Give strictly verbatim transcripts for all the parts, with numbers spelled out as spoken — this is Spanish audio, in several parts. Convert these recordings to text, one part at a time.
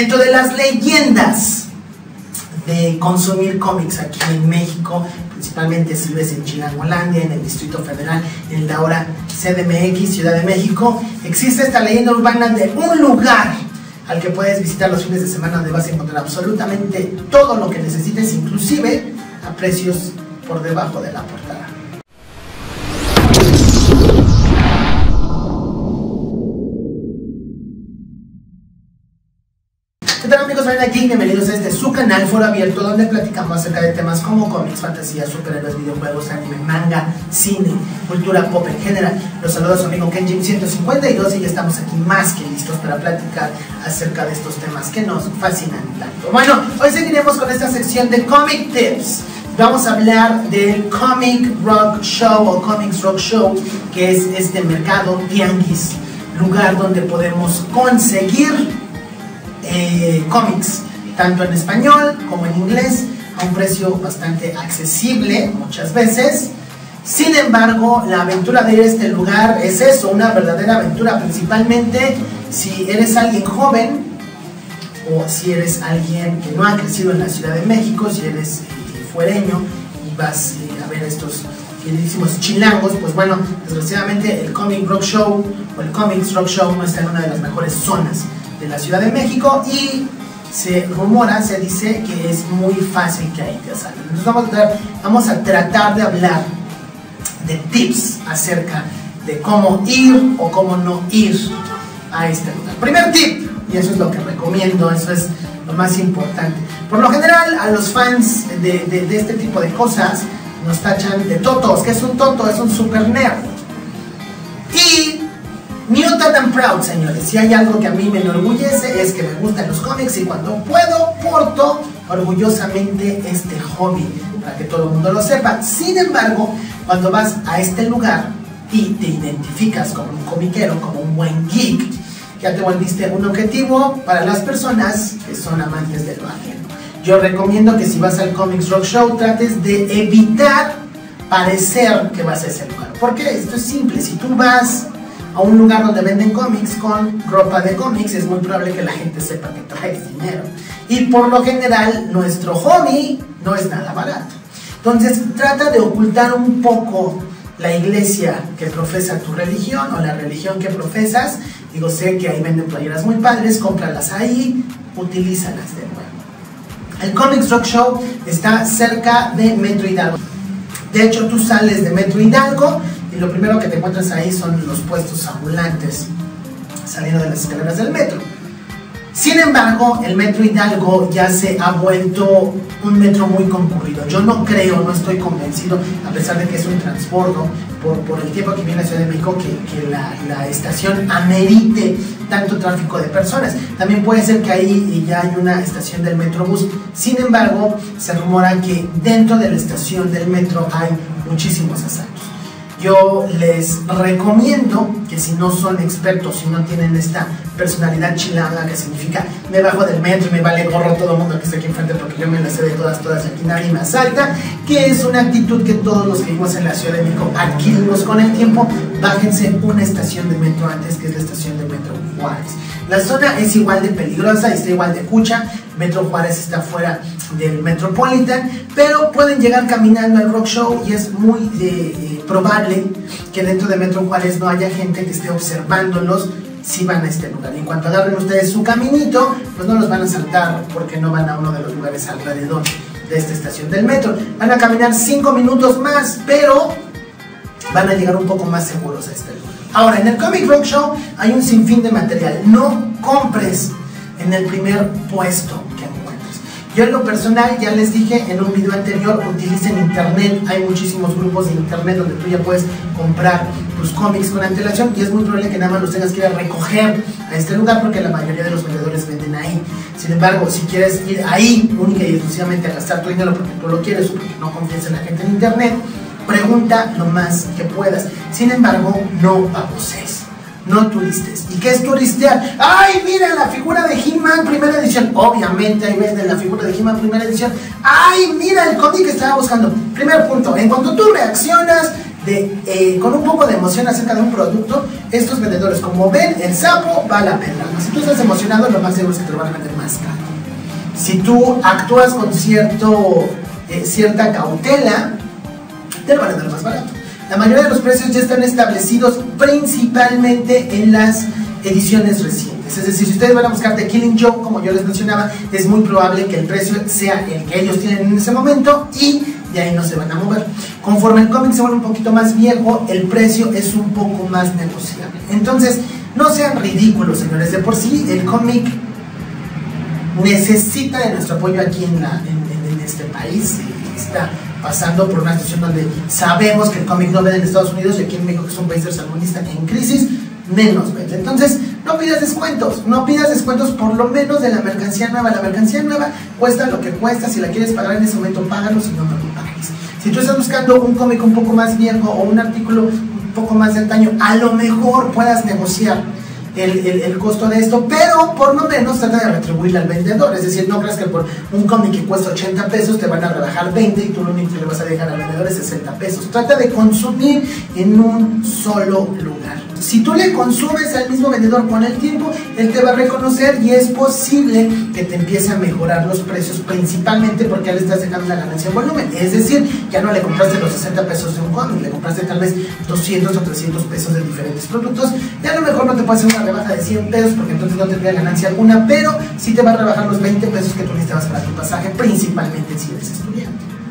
Dentro de las leyendas de consumir cómics aquí en México, principalmente si ves en Chilangolandia, en el Distrito Federal, en la ahora C D M X, Ciudad de México, existe esta leyenda urbana de un lugar al que puedes visitar los fines de semana, donde vas a encontrar absolutamente todo lo que necesites, inclusive a precios por debajo de la portada. ¿Qué tal, amigos? Ven aquí, bienvenidos a este su canal Foro Abierto, donde platicamos acerca de temas como cómics, fantasía, superhéroes, videojuegos, anime, manga, cine, cultura pop en general. Los saluda su amigo Kenjin ciento cincuenta y dos y ya estamos aquí más que listos para platicar acerca de estos temas que nos fascinan tanto. Bueno, hoy seguiremos con esta sección de Comic Tips. Vamos a hablar del Comic Rock Show o Comics Rock Show, que es este mercado tianguis, lugar donde podemos conseguir Eh, cómics, tanto en español como en inglés, a un precio bastante accesible muchas veces. Sin embargo, la aventura de ir a este lugar es eso, una verdadera aventura, principalmente si eres alguien joven o si eres alguien que no ha crecido en la Ciudad de México, si eres eh, fuereño y vas eh, a ver estos queridísimos chilangos. Pues bueno, desgraciadamente el Comic Rock Show o el Comics Rock Show no está en una de las mejores zonas de la Ciudad de México y se rumora, se dice que es muy fácil que ahí te salgan. Entonces vamos a, tratar, vamos a tratar de hablar de tips acerca de cómo ir o cómo no ir a este lugar. Primer tip, y eso es lo que recomiendo, eso es lo más importante. Por lo general, a los fans de, de, de este tipo de cosas nos tachan de totos. ¿Qué es un toto? Es un super nerd. Y Muted and Proud, señores. Si hay algo que a mí me enorgullece es que me gustan los cómics y cuando puedo porto orgullosamente este hobby para que todo el mundo lo sepa. Sin embargo, cuando vas a este lugar y te identificas como un comiquero, como un buen geek, ya te volviste un objetivo para las personas que son amantes de lo ajeno. Yo recomiendo que si vas al Comics Rock Show trates de evitar parecer que vas a ese lugar. Porque esto es simple, si tú vas a un lugar donde venden cómics con ropa de cómics, es muy probable que la gente sepa que traes dinero. Y por lo general, nuestro hobby no es nada barato. Entonces, trata de ocultar un poco la iglesia que profesa tu religión o la religión que profesas. Digo, sé que ahí venden playeras muy padres, cómpralas ahí, utilízalas de nuevo. El Comics Rock Show está cerca de Metro Hidalgo. De hecho, tú sales de Metro Hidalgo y lo primero que te encuentras ahí son los puestos ambulantes saliendo de las escaleras del metro. Sin embargo, el Metro Hidalgo ya se ha vuelto un metro muy concurrido. Yo no creo, no estoy convencido, a pesar de que es un transbordo, por, por el tiempo que viene a la Ciudad de México, que, que la, la estación amerite tanto tráfico de personas. También puede ser que ahí ya hay una estación del Metrobús. Sin embargo, se rumora que dentro de la estación del metro hay muchísimos asaltos. Yo les recomiendo que si no son expertos, si no tienen esta personalidad chilanga que significa me bajo del metro y me vale gorro todo el mundo que está aquí enfrente porque yo me la sé de todas, todas, aquí nadie me asalta, que es una actitud que todos los que vivimos en la Ciudad de México adquirimos con el tiempo. Bájense una estación de metro antes, que es la estación de Metro Juárez. La zona es igual de peligrosa y está igual de cucha. Metro Juárez está fuera del Metropolitan, pero pueden llegar caminando al Rock Show y es muy eh, eh, probable que dentro de Metro Juárez no haya gente que esté observándolos si van a este lugar. Y en cuanto agarren ustedes su caminito, pues no los van a saltar porque no van a uno de los lugares alrededor de esta estación del metro. Van a caminar cinco minutos más, pero van a llegar un poco más seguros a este lugar. Ahora, en el Comic Rock Show hay un sinfín de material. No compres en el primer puesto que encuentres. Yo en lo personal, ya les dije en un video anterior, utilicen internet. Hay muchísimos grupos de internet donde tú ya puedes comprar tus cómics con antelación y es muy probable que nada más los tengas que ir a recoger a este lugar porque la mayoría de los vendedores venden ahí. Sin embargo, si quieres ir ahí única y exclusivamente a gastar tu dinero porque tú lo quieres o porque no confías en la gente en internet, pregunta lo más que puedas. Sin embargo, no babosees, no turistes. ¿Y qué es turistear? ¡Ay, mira la figura de He-Man primera edición! Obviamente ahí venden la figura de He-Man primera edición. ¡Ay, mira el cómic que estaba buscando! Primer punto, en cuanto tú reaccionas, de, eh, con un poco de emoción acerca de un producto, estos vendedores, como ven, el sapo va a la pena. Si tú estás emocionado, lo más seguro es que te lo van a vender más caro. Si tú actúas con cierto, eh, cierta cautela, te lo van a vender más barato. La mayoría de los precios ya están establecidos principalmente en las ediciones recientes. Es decir, si ustedes van a buscar The Killing Joke, como yo les mencionaba, es muy probable que el precio sea el que ellos tienen en ese momento y de ahí no se van a mover. Conforme el cómic se vuelve un poquito más viejo, el precio es un poco más negociable. Entonces, no sean ridículos, señores. De por sí, el cómic necesita de nuestro apoyo aquí en, la, en, en este país. Está pasando por una situación donde sabemos que el cómic no vende en Estados Unidos y aquí en México, que es un país tercermundista en crisis, menos vende. Entonces, no pidas descuentos, no pidas descuentos por lo menos de la mercancía nueva. La mercancía nueva cuesta lo que cuesta. Si la quieres pagar en ese momento, págalo, si no, no lo pagues. Si tú estás buscando un cómic un poco más viejo o un artículo un poco más de antaño, a lo mejor puedas negociar El, el, el costo de esto, pero por lo menos trata de retribuirle al vendedor. Es decir, no creas que por un cómic que cuesta ochenta pesos te van a rebajar veinte y tú lo único que le vas a dejar al vendedor es sesenta pesos. Trata de consumir en un solo lugar. Si tú le consumes al mismo vendedor con el tiempo, él te va a reconocer y es posible que te empiece a mejorar los precios, principalmente porque ya le estás dejando la ganancia en volumen. Es decir, ya no le compraste los sesenta pesos de un cómic, le compraste tal vez doscientos o trescientos pesos de diferentes productos. Y a lo mejor no te puede hacer una rebaja de cien pesos porque entonces no tendría ganancia alguna, pero sí te va a rebajar los veinte pesos que tú necesitabas para tu pasaje, principalmente si eres estudiante.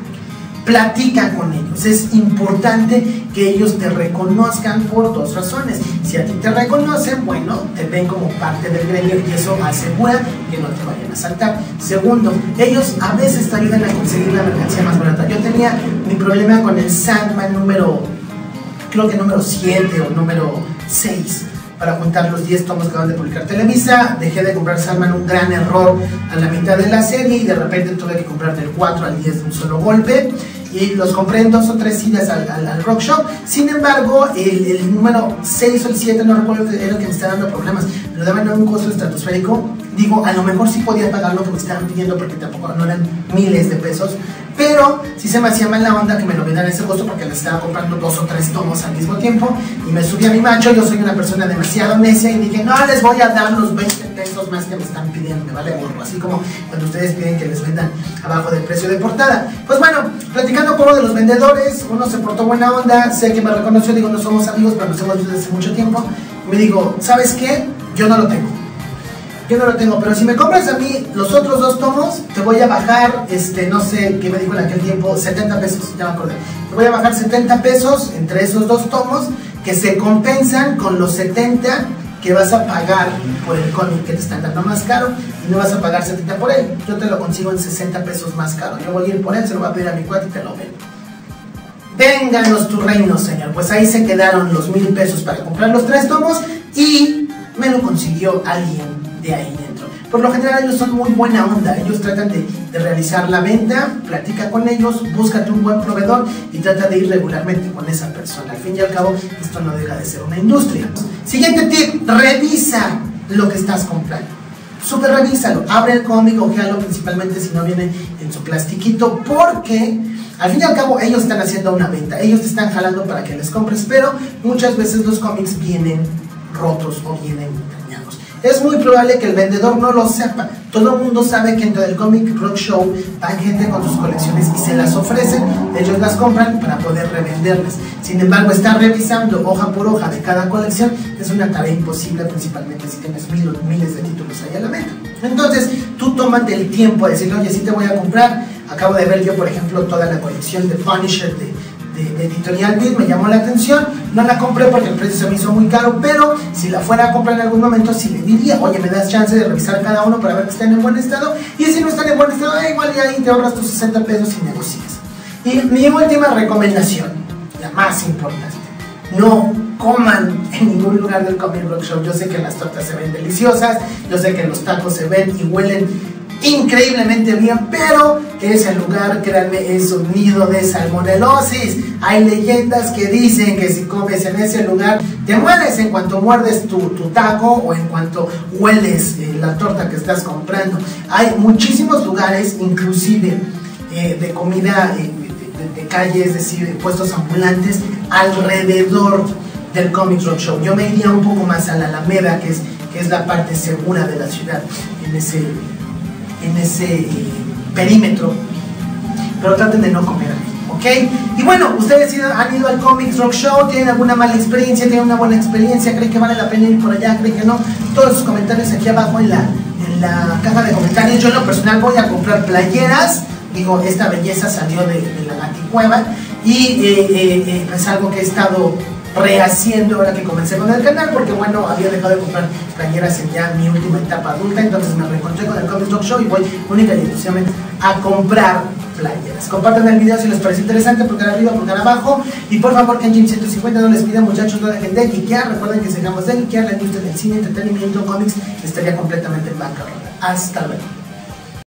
Platica con ellos. Es importante que ellos te reconozcan por dos razones. Si a ti te reconocen, bueno, te ven como parte del gremio y eso asegura que no te vayan a saltar. Segundo, ellos a veces te ayudan a conseguir la mercancía más barata. Yo tenía mi problema con el Sandman número, creo que número siete o número seis, para juntar los diez tomos que acaban de publicar Televisa. Dejé de comprar Sandman, un gran error a la mitad de la serie, y de repente tuve que comprar del cuatro al diez de un solo golpe, y los compré en dos o tres idas al, al, al Rock Shop. Sin embargo, el, el número seis o el siete, no recuerdo, era el que me estaba dando problemas. Me lo daban a un costo estratosférico. Digo, a lo mejor sí podía pagar lo que me estaban pidiendo porque tampoco no eran miles de pesos, pero sí se me hacía mal la onda que me lo vendieran ese costo porque les estaba comprando dos o tres tomos al mismo tiempo, y me subí a mi macho. Yo soy una persona demasiado necia y dije, no les voy a dar los veinte pesos más que me están pidiendo, me vale gorro, así como cuando ustedes piden que les vendan abajo del precio de portada. Pues bueno, platicando con uno de los vendedores, uno se portó buena onda, sé que me reconoció, digo, no somos amigos, pero nos hemos visto desde hace mucho tiempo. Me digo, ¿sabes qué? Yo no lo tengo. Yo no lo tengo, pero si me compras a mí los otros dos tomos, te voy a bajar, este, no sé qué me dijo en aquel tiempo, setenta pesos, ya me acordé. Te voy a bajar setenta pesos entre esos dos tomos, que se compensan con los setenta que vas a pagar por el cómic que te están dando más caro, y no vas a pagar setenta por él. Yo te lo consigo en sesenta pesos más caro. Yo voy a ir por él, se lo voy a pedir a mi cuate y te lo vendo. Vénganos tu reino, señor. Pues ahí se quedaron los mil pesos para comprar los tres tomos, y me lo consiguió alguien de ahí dentro. Por lo general ellos son muy buena onda, ellos tratan de, de realizar la venta. Platica con ellos, búscate un buen proveedor y trata de ir regularmente con esa persona. Al fin y al cabo, esto no deja de ser una industria. Siguiente tip, revisa lo que estás comprando. Súper revísalo, abre el cómic, ojealo, principalmente si no viene en su plastiquito, porque al fin y al cabo ellos están haciendo una venta, ellos te están jalando para que les compres, pero muchas veces los cómics vienen rotos o vienen dañados. Es muy probable que el vendedor no lo sepa. Todo el mundo sabe que dentro del Comic Rock Show van gente con sus colecciones y se las ofrecen, ellos las compran para poder revenderlas. Sin embargo, estar revisando hoja por hoja de cada colección es una tarea imposible, principalmente si tienes miles, miles de títulos ahí a la venta. Entonces, tú tómate el tiempo de decirle, oye, sí te voy a comprar. Acabo de ver yo, por ejemplo, toda la colección de Punisher de De, de Editorial Beat, me llamó la atención, no la compré porque el precio se me hizo muy caro, pero si la fuera a comprar en algún momento, sí le diría, oye, me das chance de revisar cada uno para ver que estén en buen estado, y si no están en buen estado, eh, igual ya ahí te ahorras tus sesenta pesos y negocias. Y mi última recomendación, la más importante, no coman en ningún lugar del Comic Rock Show. Yo sé que las tortas se ven deliciosas, yo sé que los tacos se ven y huelen increíblemente bien, pero ese lugar, créanme, es un nido de salmonelosis. Hay leyendas que dicen que si comes en ese lugar te mueres en cuanto muerdes tu, tu taco o en cuanto hueles eh, la torta que estás comprando. Hay muchísimos lugares, inclusive eh, de comida eh, de, de, de calle, es decir, de puestos ambulantes, alrededor del Comics Rockshow. Yo me iría un poco más a la Alameda, que es, que es la parte segura de la ciudad, en ese, en ese eh, perímetro, pero traten de no comer ahí, ¿ok? Y bueno, ustedes han ido al Comics Rockshow, tienen alguna mala experiencia, tienen una buena experiencia, creen que vale la pena ir por allá, creen que no, todos sus comentarios aquí abajo en la, en la caja de comentarios. Yo en lo personal voy a comprar playeras, digo, esta belleza salió de, de la Gaticueva, y eh, eh, eh, es algo que he estado rehaciendo ahora que comencé con el canal, porque bueno, había dejado de comprar playeras en ya mi última etapa adulta, entonces me reencontré con el Comics Rockshow y voy única y exclusivamente a comprar playeras. Compartan el video si les parece interesante, pulgar arriba, pulgar abajo, y por favor que en Jim ciento cincuenta no les pida, muchachos, no dejen de geekear. Recuerden que si dejamos de geekear, la industria del cine, entretenimiento, cómics estaría completamente en bancarrota. Hasta luego.